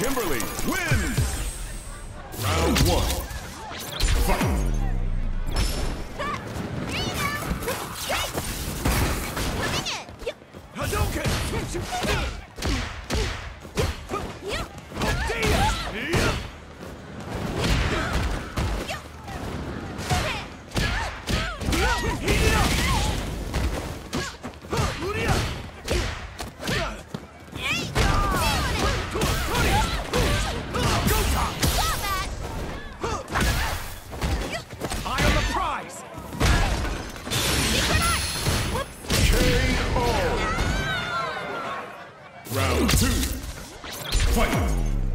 Kimberly wins! Round one. Fight! Hadouken! Round two. Fight!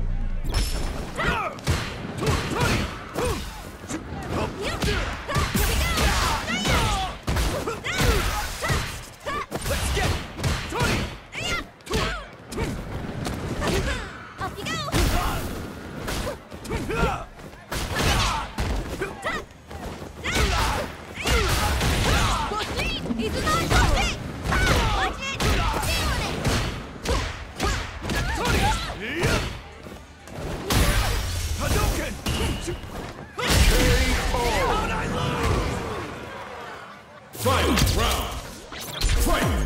Final round. Fight!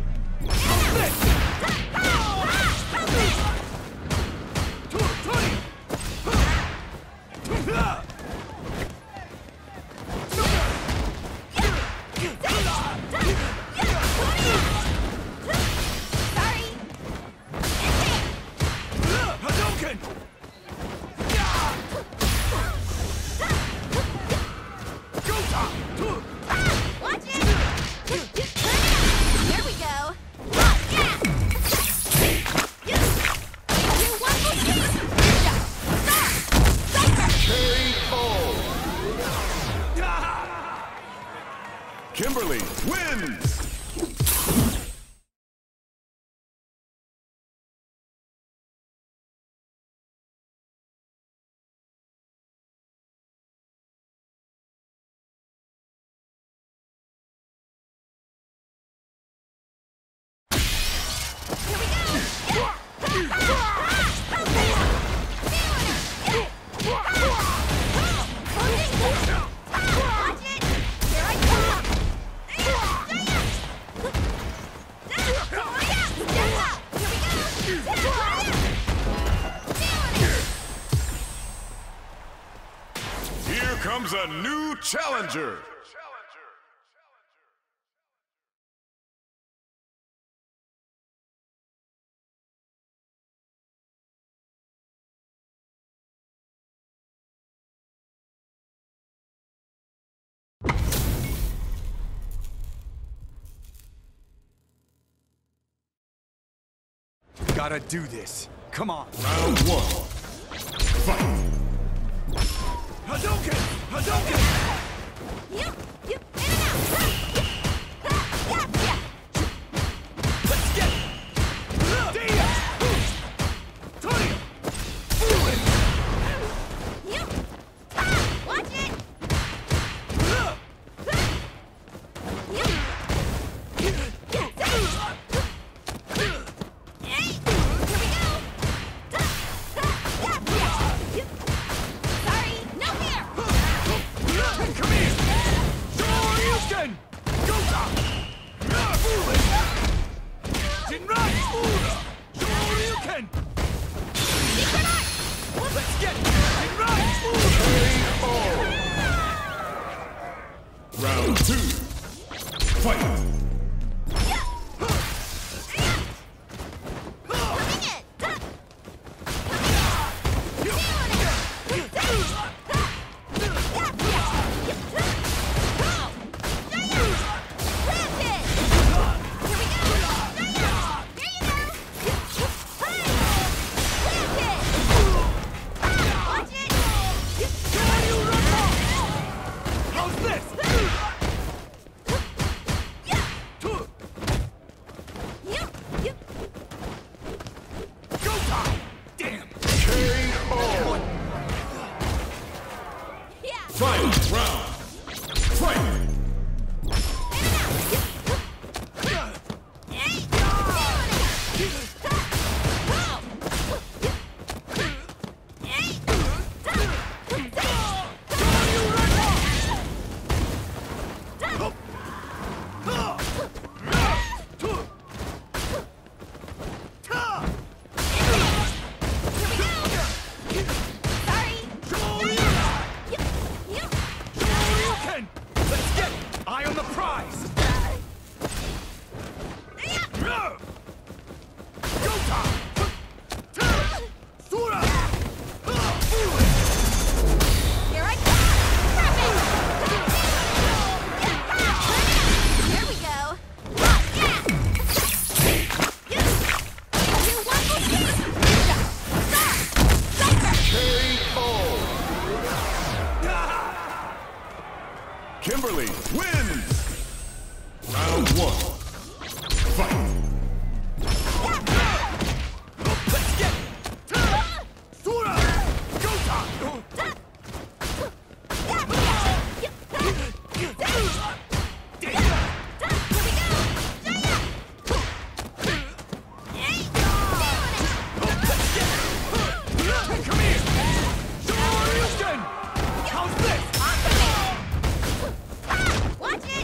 Kimberly wins! Here comes a new challenger. Gotta do this. Come on. Round one. Fight! Hadouken! Hadouken! Let's get it! Tony! Watch it! Round two. Fight! How's this? eye on the prize! Go time! Sora! Here I come! Perfect! There we go! Yeah! You want Kimberly wins! Round 1. Fight! Let's get it! Sora! Go time! Come here! Shoryuken! How's this? Watch it!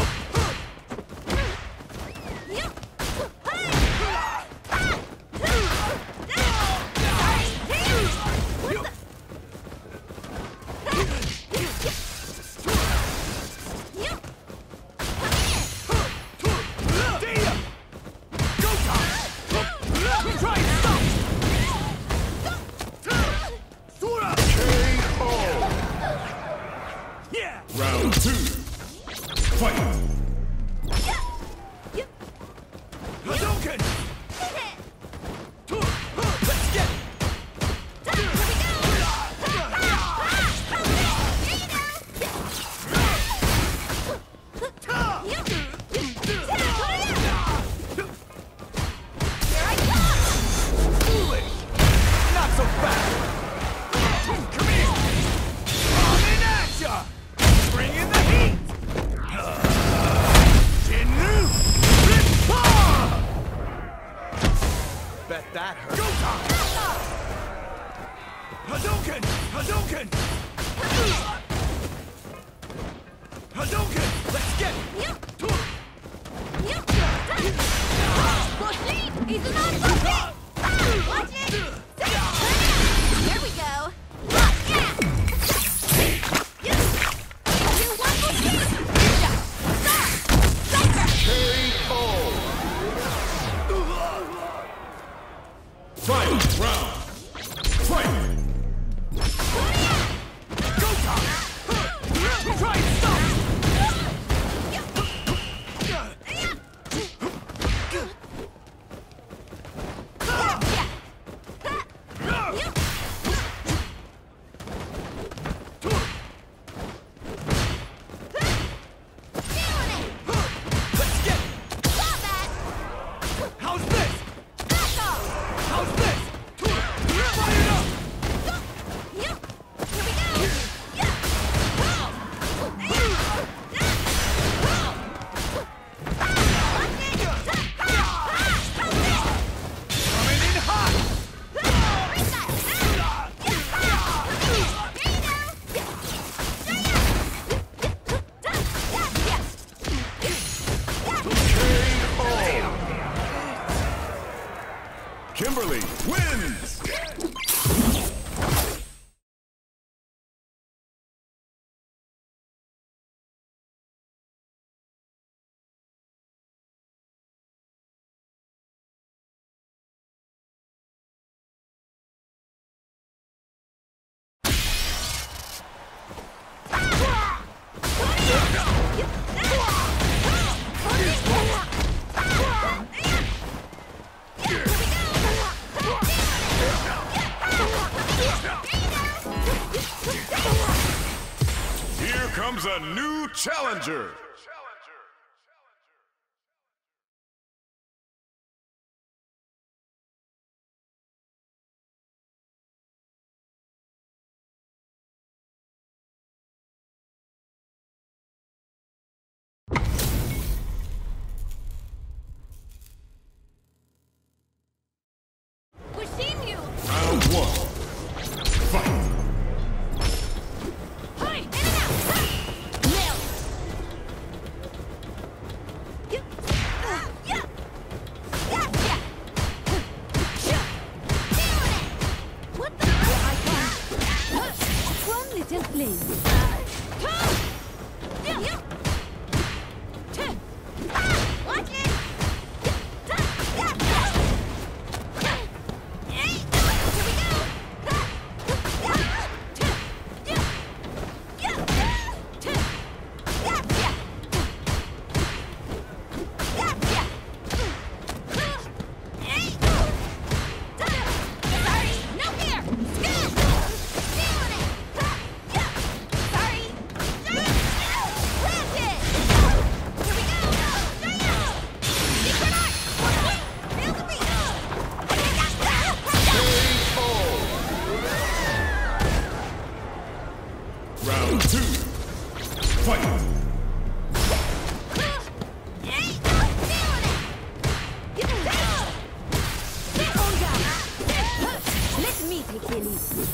Go time! Try and stop! Sora! KO! Yeah! Round 2. Fight! Hadouken! Let's get it! Foolish! Not so fast! Come here! Coming at ya! Bring in the heat! Jinnu! Rippa! Bet that hurt. Go time! Hadouken! Hadouken! Hadouken! Let's get it! Watch it! There we go! Final round! Fight! Go time! Try and stop! Let's get it! How's this? How's this? Fire it up! Coming in hot! Kimberly wins! Here comes a new challenger! Round 1. Fight! feliz.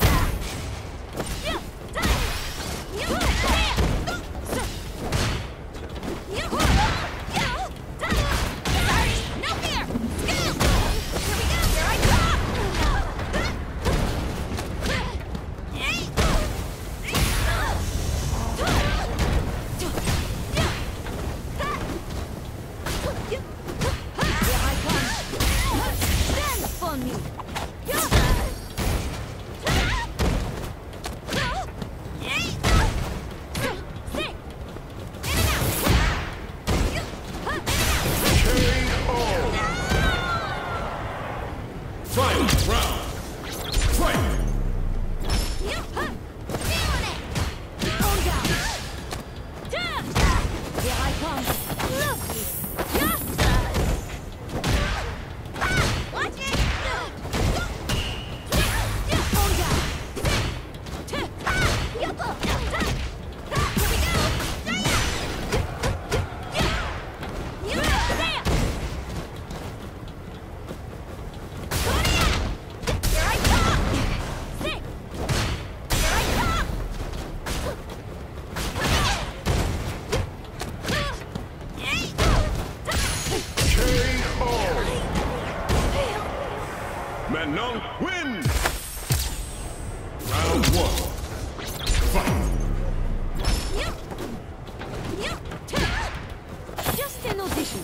Manon wins! Round one. Fight! Just an audition.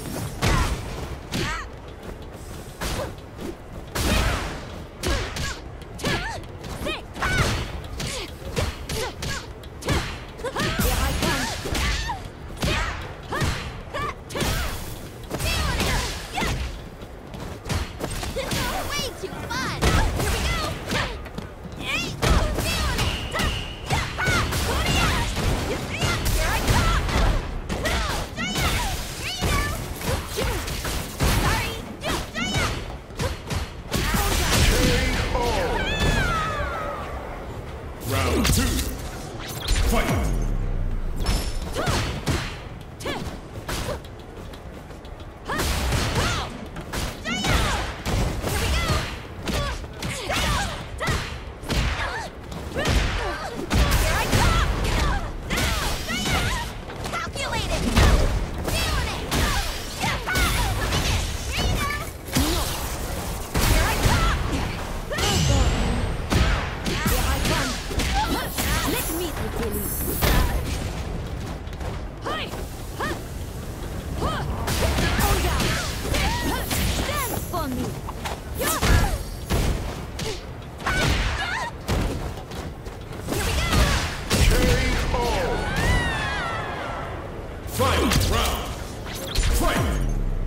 Round two. Fight! Final round. Fight!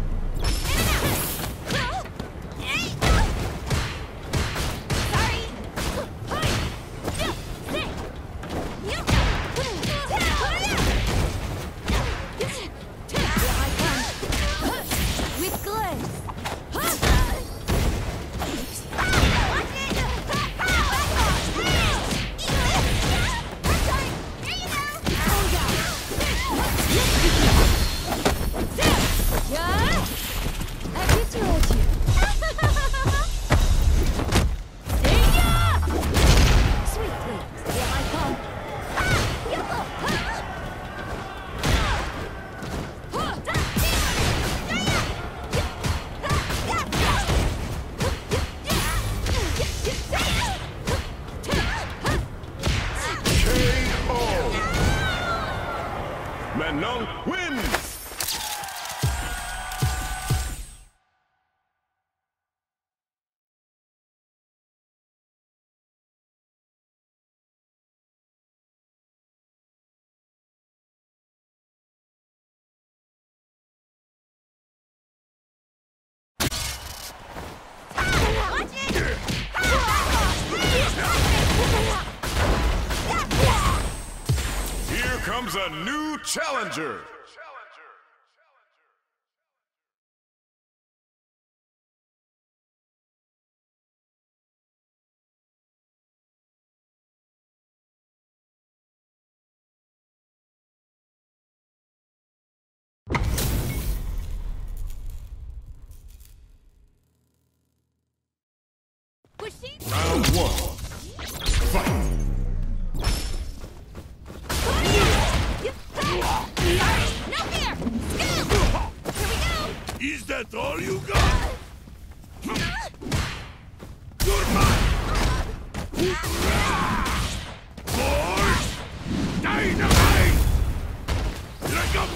Manon wins! Here comes a new challenger! Round one. No fear! Scoop! Here we go! Is that all you got? You're mine! Force! Dynamite! Let go!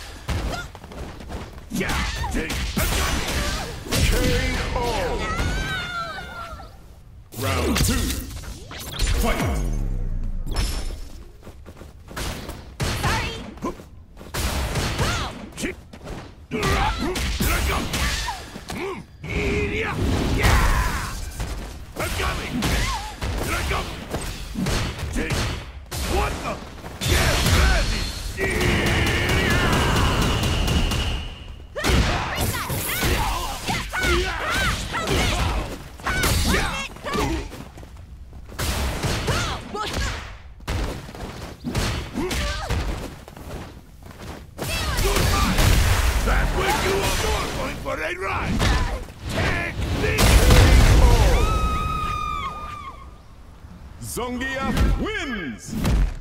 Yeah! Take a gun! KO. Round 2. Fight. Let go! Yeah! I'm coming! Let go! Take... What the? Get ready! That way you are more going for a ride! Take the... Zangief wins.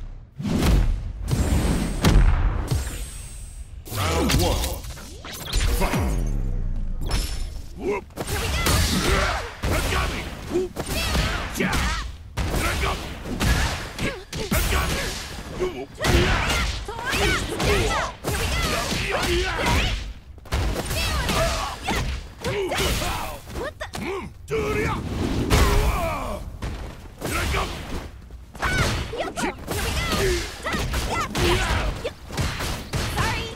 Round 1. Fight. Whoop! I'm coming! Whoop! Yeah! Let go! I'm coming! Whoop! What the? Duria! Let go! Here we go! Sorry!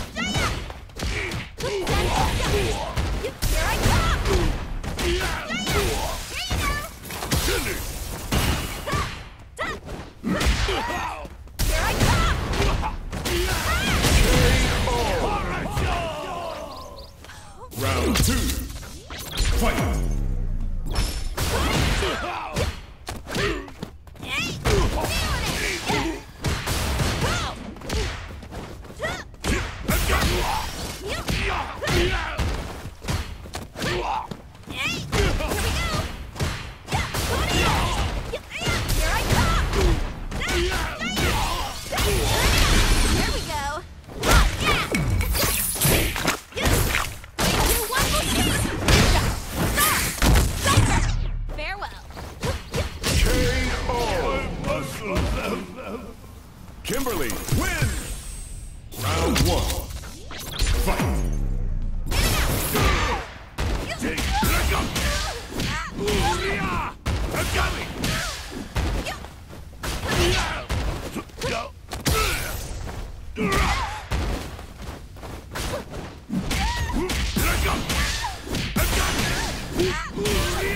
Here I come! Finish! Here I come! Round 2. Fight. Kimberly wins! Round 1. Fight! Let go! I'm coming! Go! Let go! I'm coming!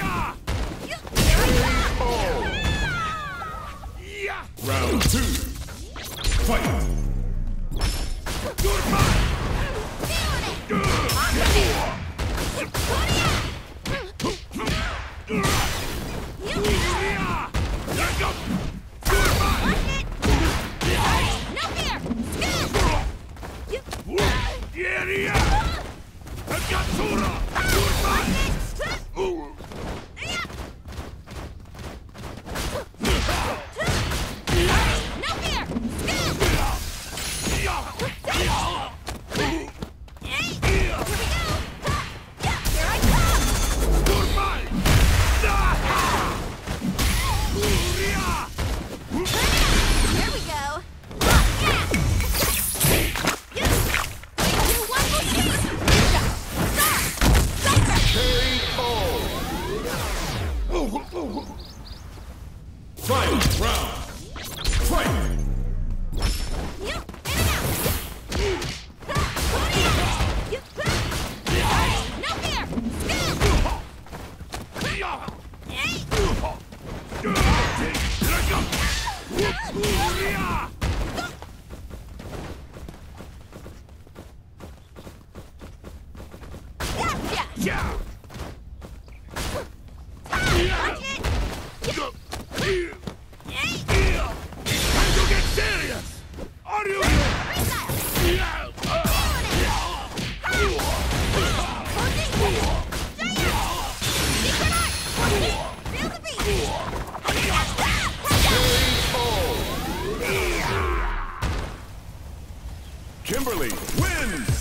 Yeah! Round 2. Fight! You're mine! Let go! You're mine! No fear! Scoop! Yeah! I've got Tura! You're mine! Ooh. No fear! Scoop! Final round. Fight! Yeah! Time to get serious! Are you? Kimberly wins!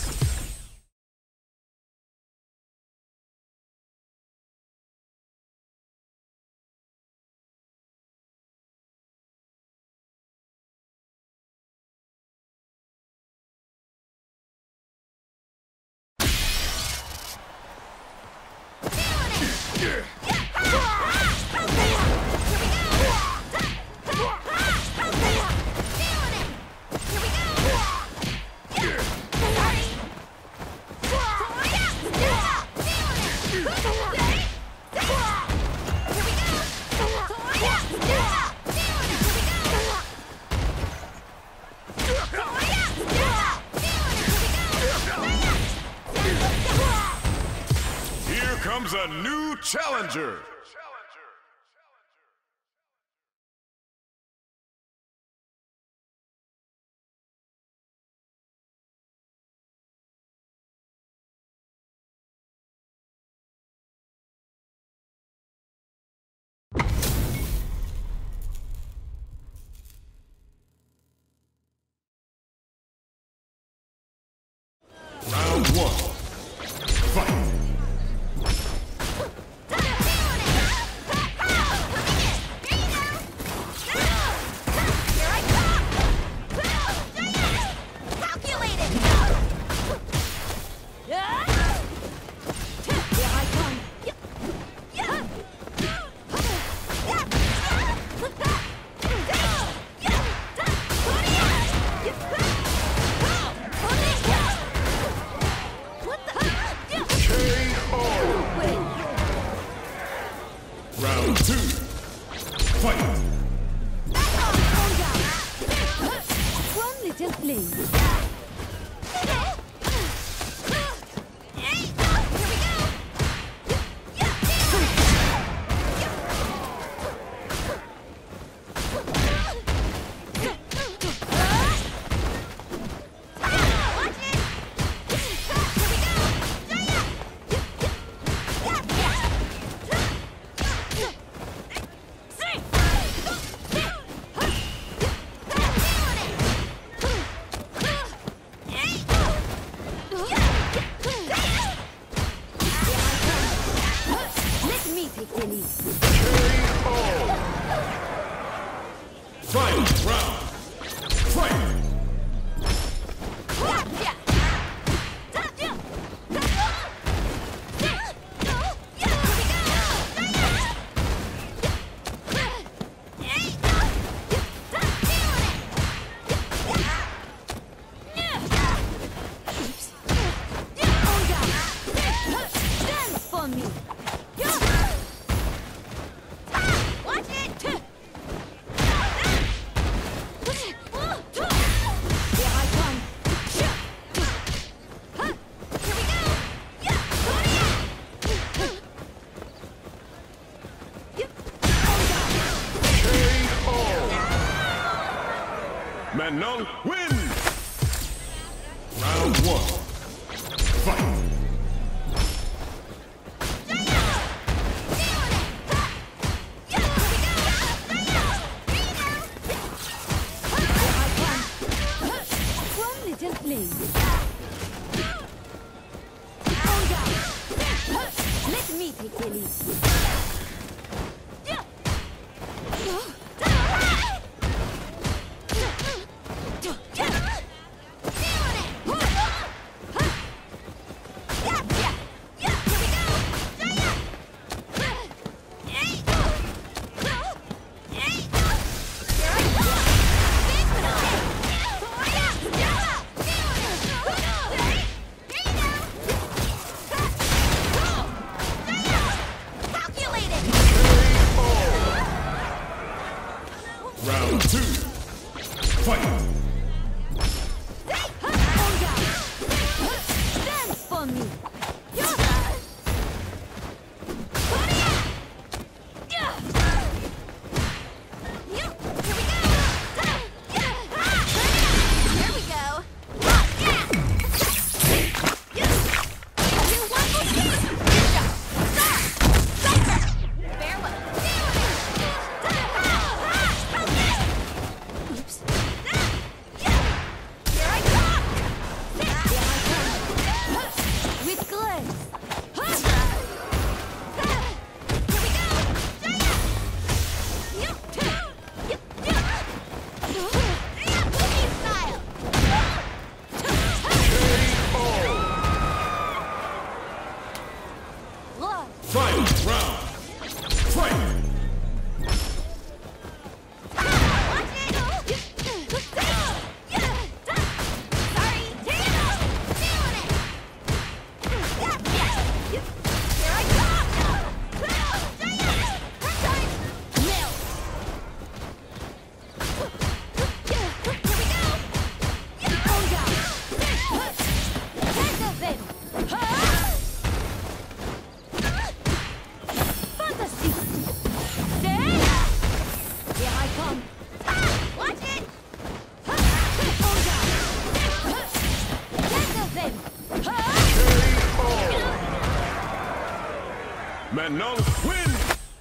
Here comes a new challenger! Round one. Fight! Round two. Fight! One little please. Fight! Round! Fight! Dance for me. Watch it. Here I come. Here we go. Manon wins! Round one. Fight! One little please. Let me take the lead. Calculated! Manon wins!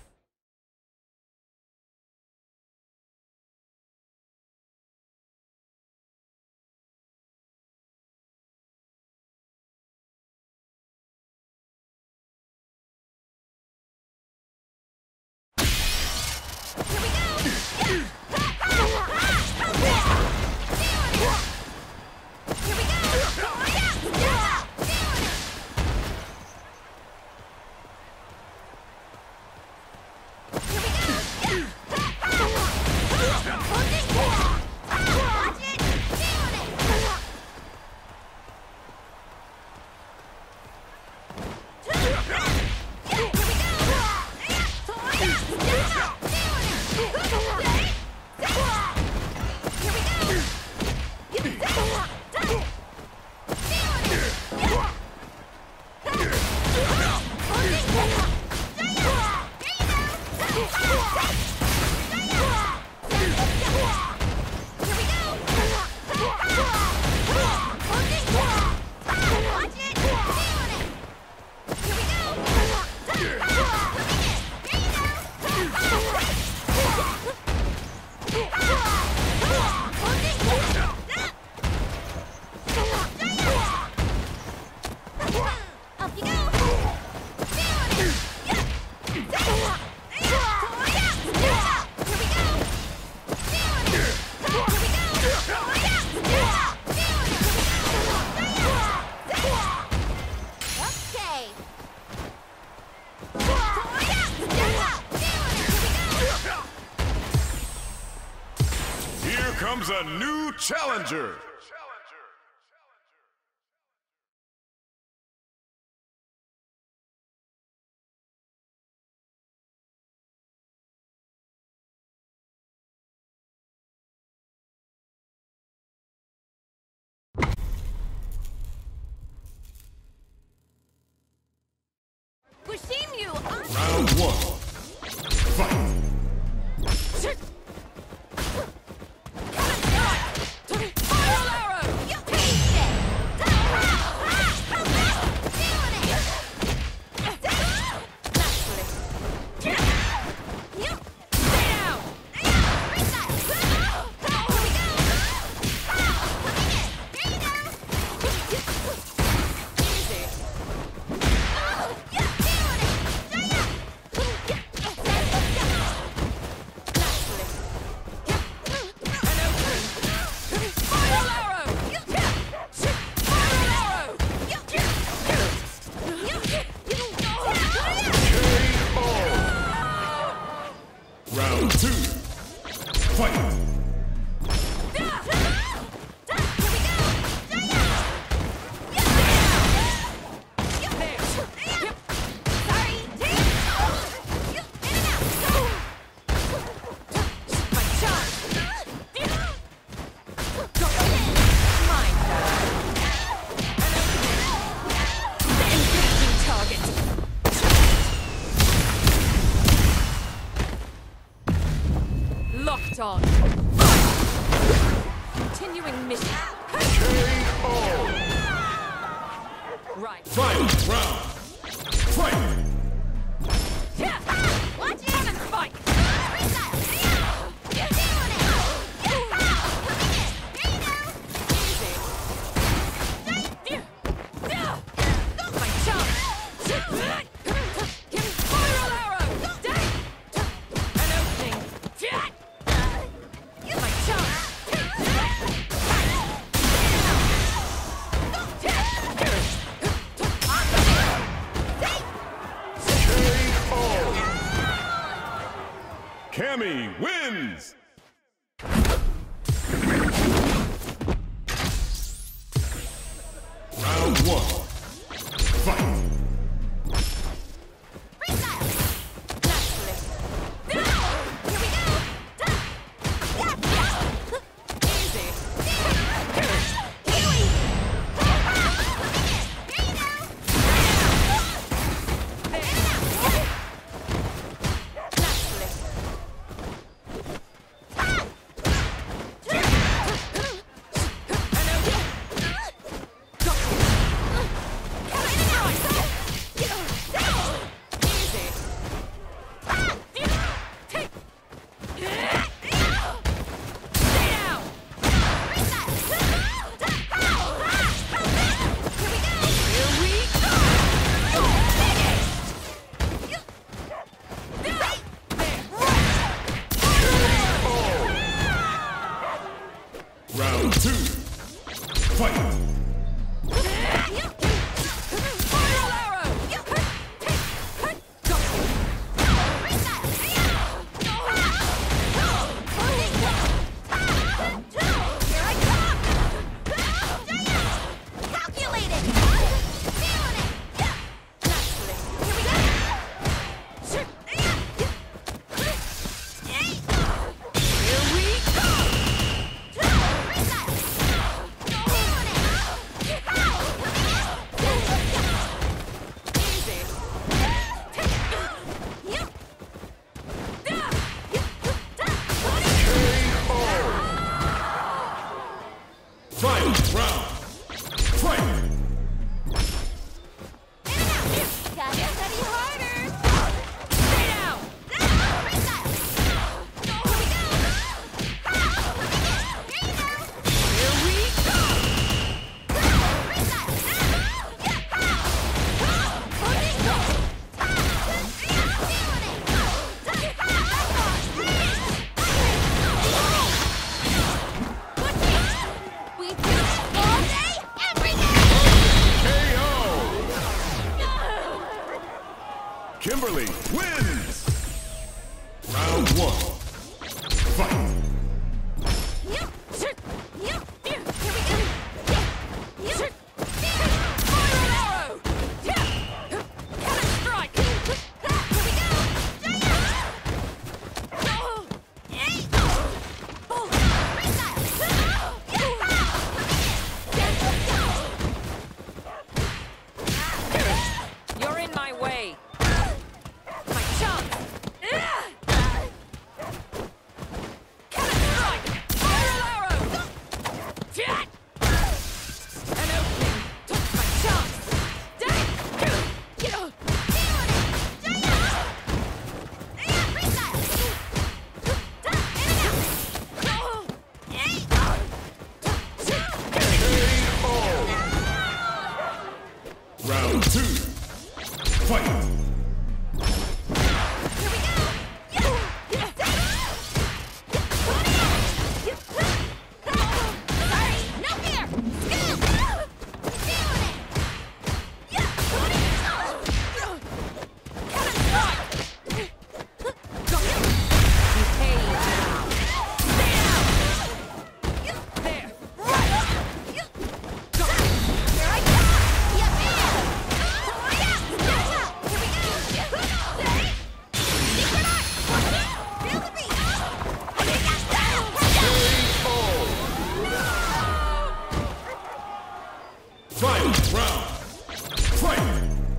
Comes a new challenger. Round one. Fight. Round two. Fight. Locked on. Continuing mission. KO. Right. Fight round. Fight. Watch it and fight. Cammy wins! Round one. Fight! Kimberly wins! Round 1. Fight! You're in my way. My chance. Cannon strike. Viral arrow. An opening. Took my chance. Round 2. Fight! Final round! Fight!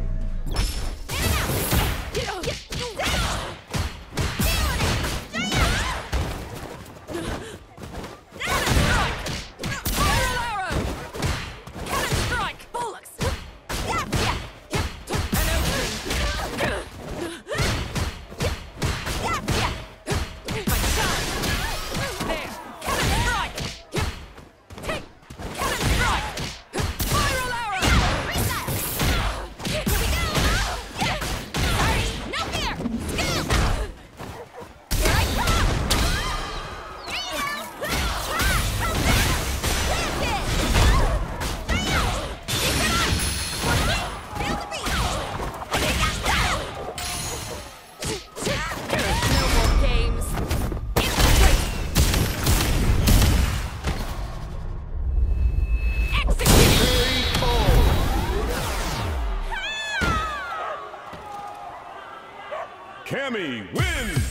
Cammy wins!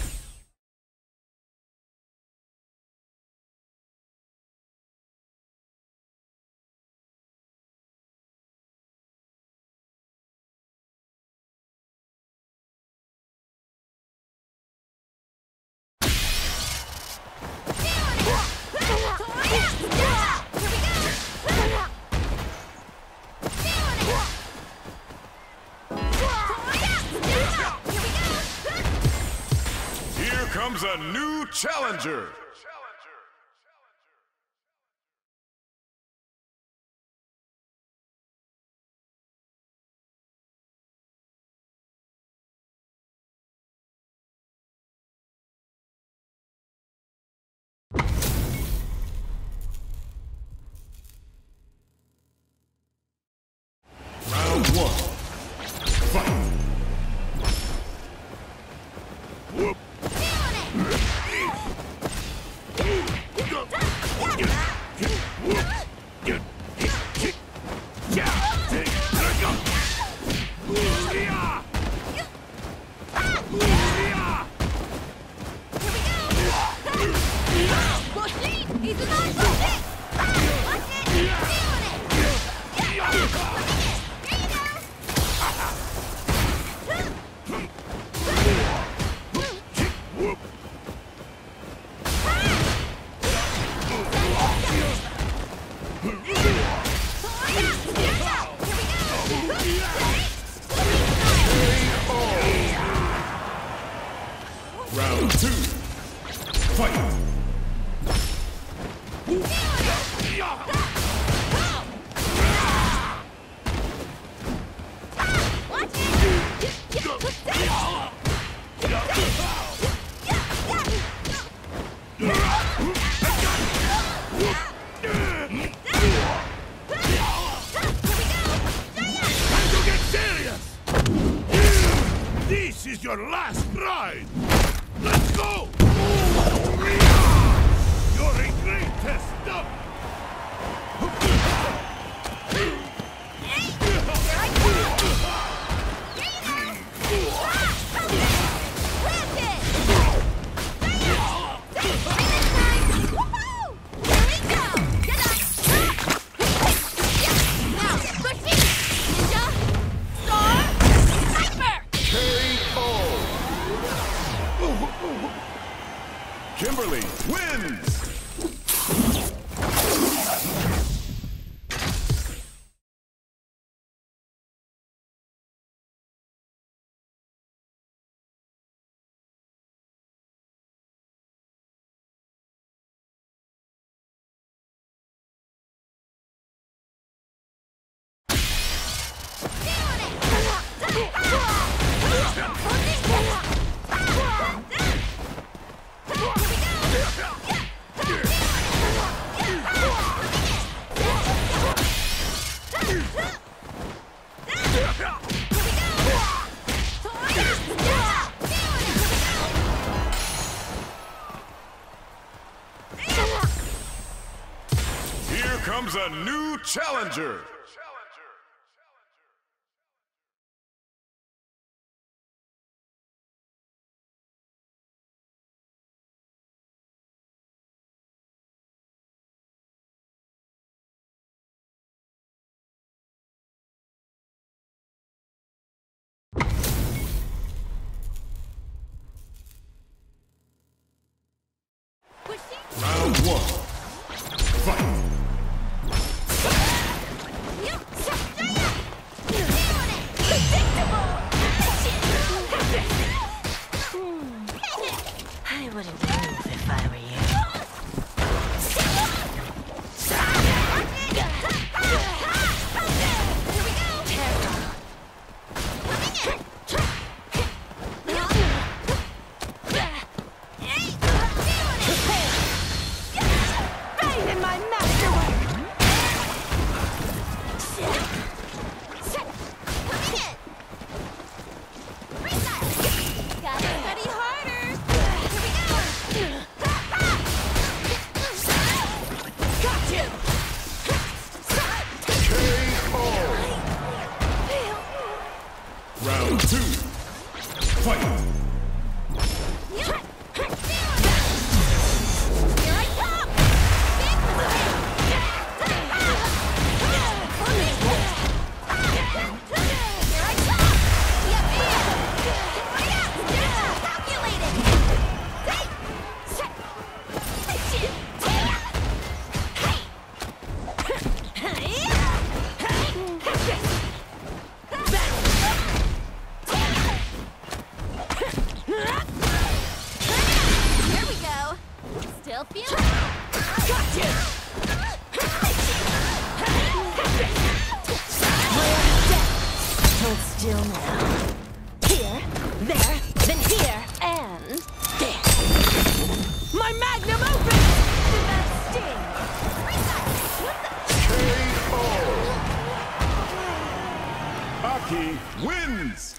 Here comes a new challenger! Round 1. Fight! Whoop! your last ride! Let's go! You're a great test stop! Kimberly wins! Here comes a new challenger! Round one. Fight! I wouldn't move if I were you. Right in my masterwork! Gotta study harder! Here we go! Got you! KO! Round two. Fight! Here I come! Big mistake! Here I come! Calculated! Here we go! Still feel it? Got you! Hold still now. Here, there, then here, and there. My magnum opus! Did that sting? KO! Aki wins!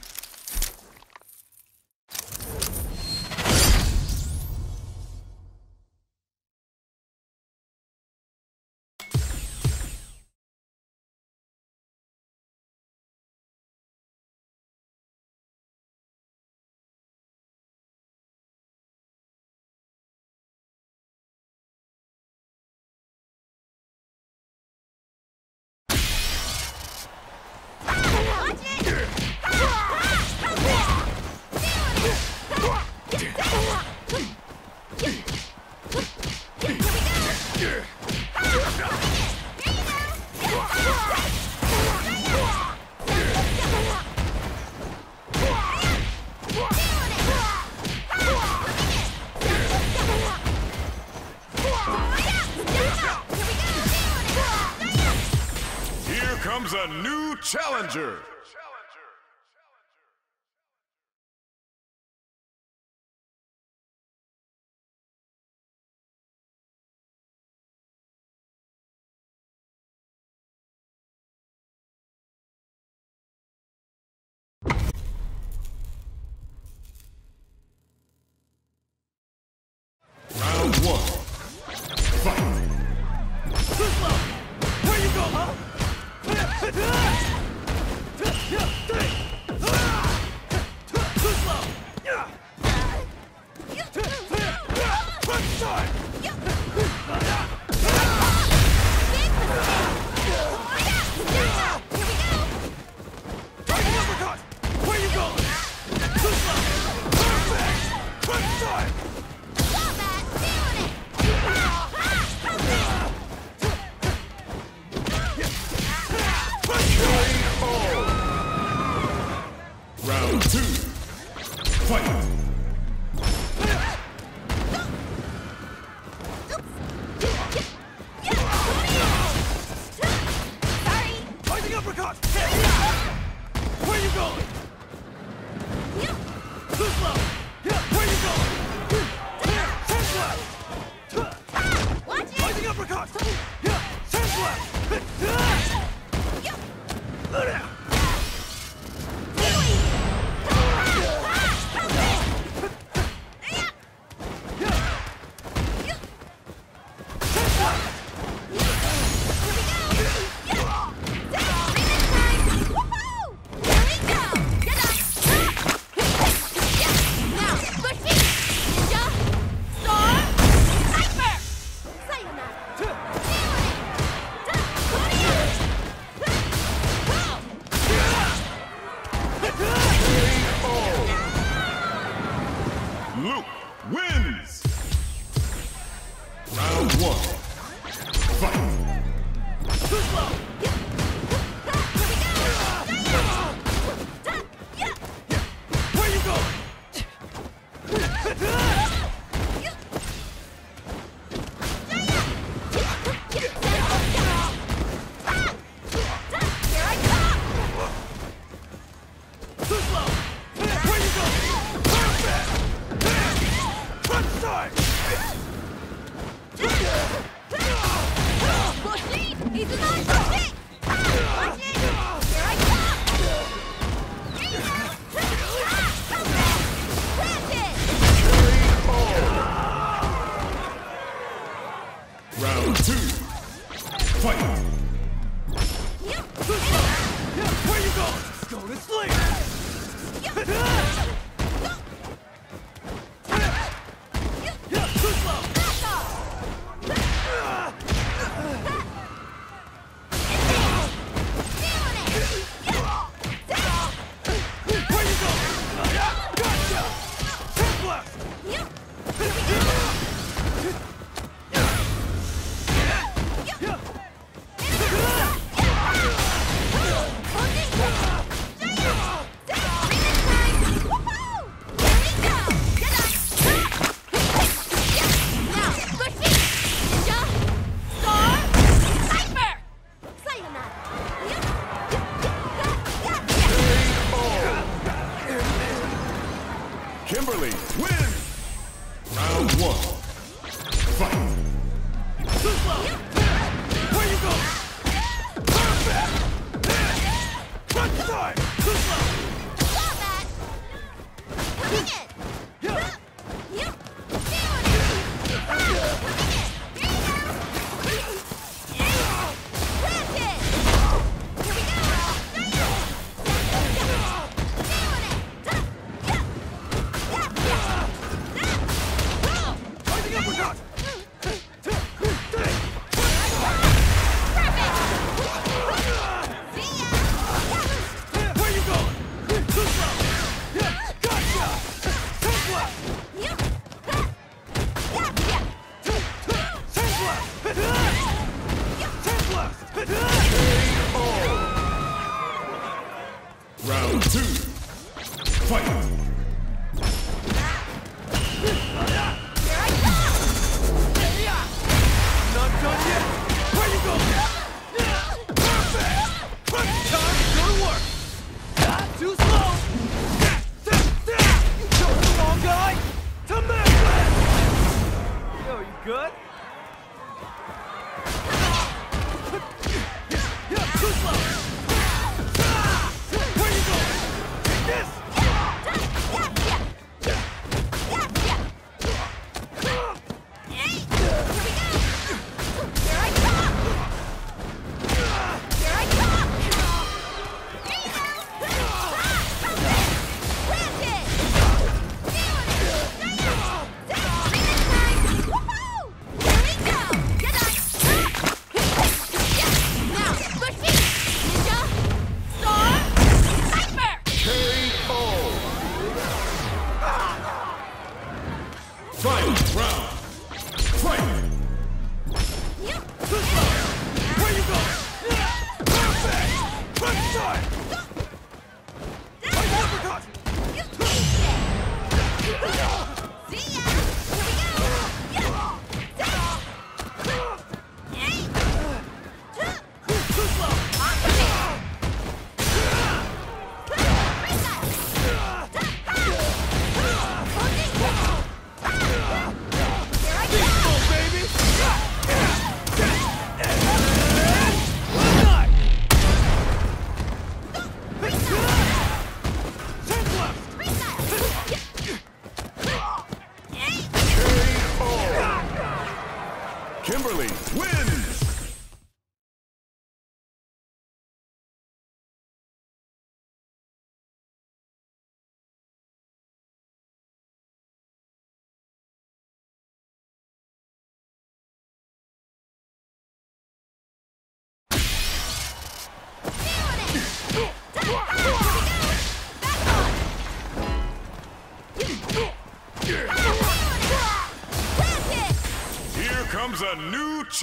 Here comes a new challenger! Round 2. Fight! Lightning uppercut! Where you going? Too slow! Where you going? Sense left! Watch it! Lightning uppercut! Sense left! Luke wins! Round 1. Fight! Too slow! Where you going? Too slow! Where you going? Front side! He's a nice push! Watch it! Here I come! Round 2. Fight! Too slow! Where you going? Go to sleep! Too slow! Where you going? Gotcha! Step left! Kimberly wins! Round 1. Fight! Too slow! Where you going? Perfect! Front side! Too slow! Lightning uppercut! Where you going? Too slow! Gotcha! Sense left! Sense left! Sense left! Round 2. Fight! Not done yet! Where you going? Perfect! Time to go to work! Not too slow! Come along, guy! To Memphis! Yo, you good? Too slow! Where you going? Take this!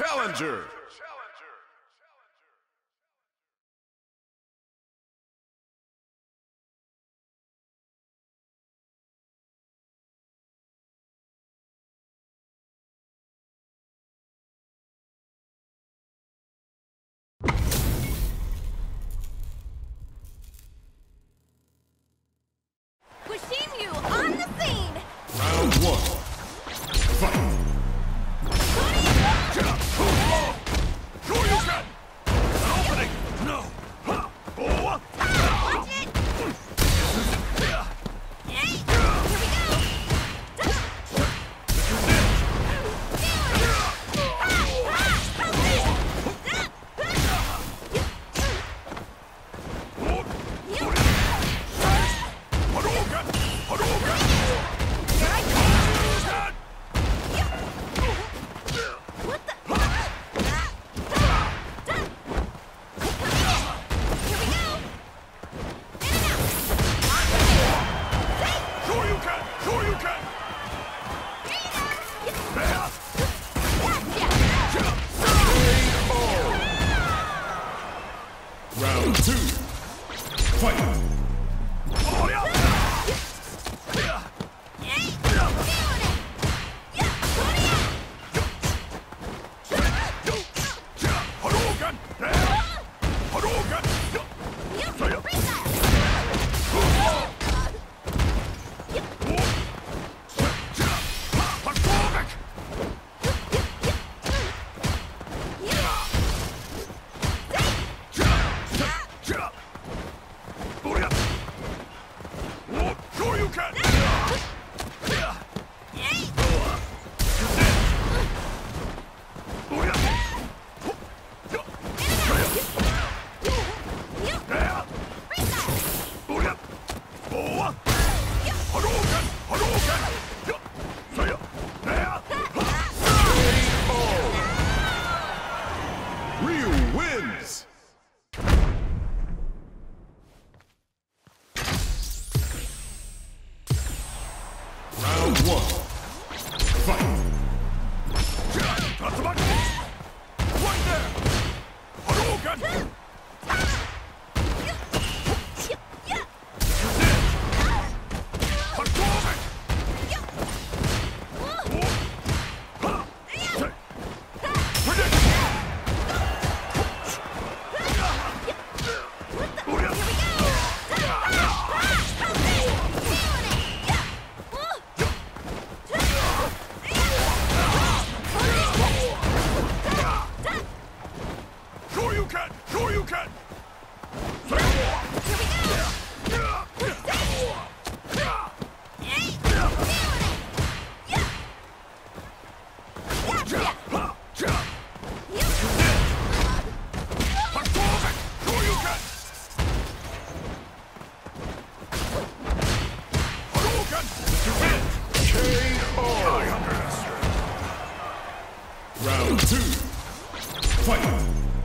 challenger. Wishimyu on the scene! Round one. Fight. Shoryuken! Opening! No! Watch it! Hey! Here we go! Hadouken! Hadouken! What the? Shoryuken! Shoryuken! Round two. Fight. Oh, yeah! Hadouken! Hadouken! Hadouken! Shoryuken! Hadouken! Hadouken! Ryu wins. Round one. Fight. Tatsumaki! Right there! Hadouken! Hadouken! Predict! Shoryuken! Shoryuken! Hadouken! Shoryuken! Hadouken! KO. Round two. Fight.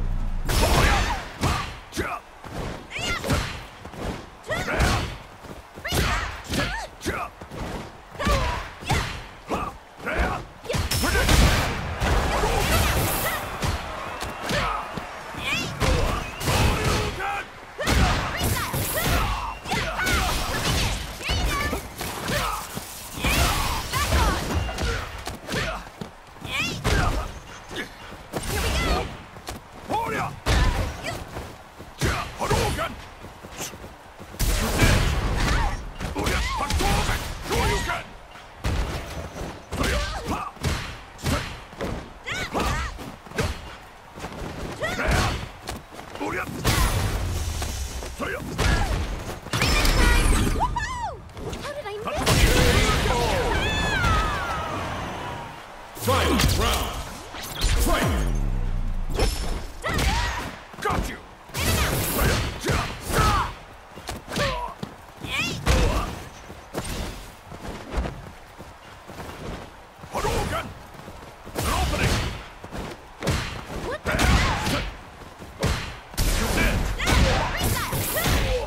Final round. Fight. Got you! Hadouken! An opening! What the? You did!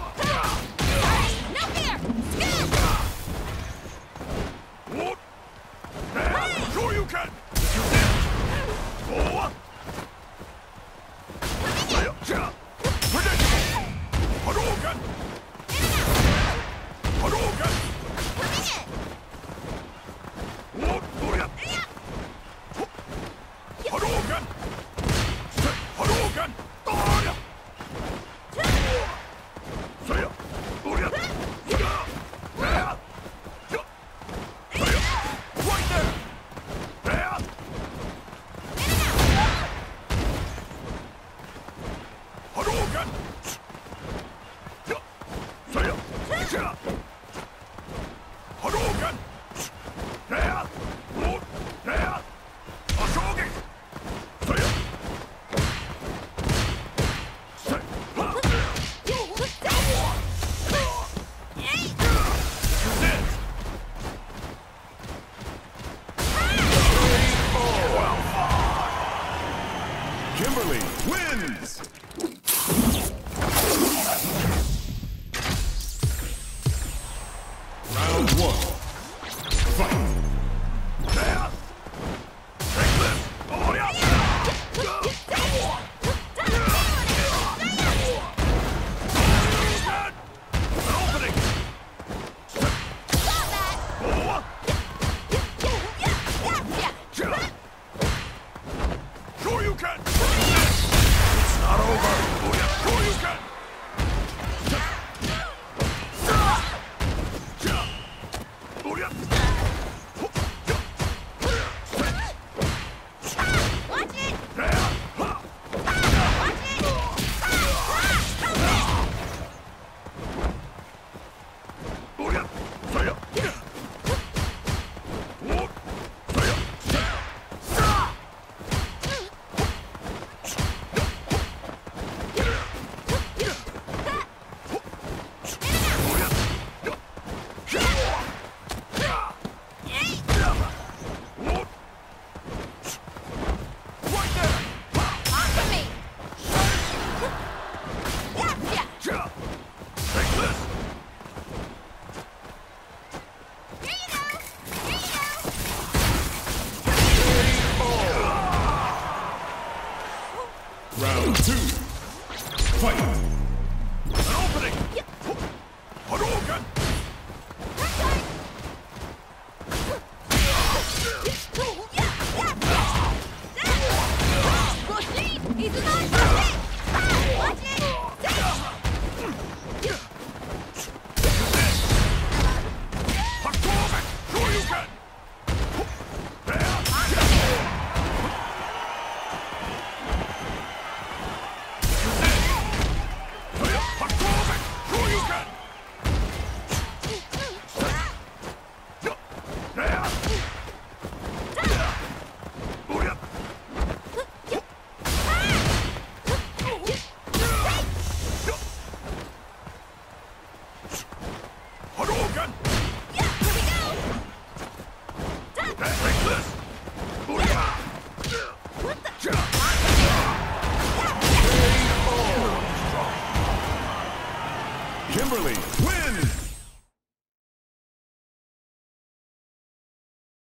Kimberly wins!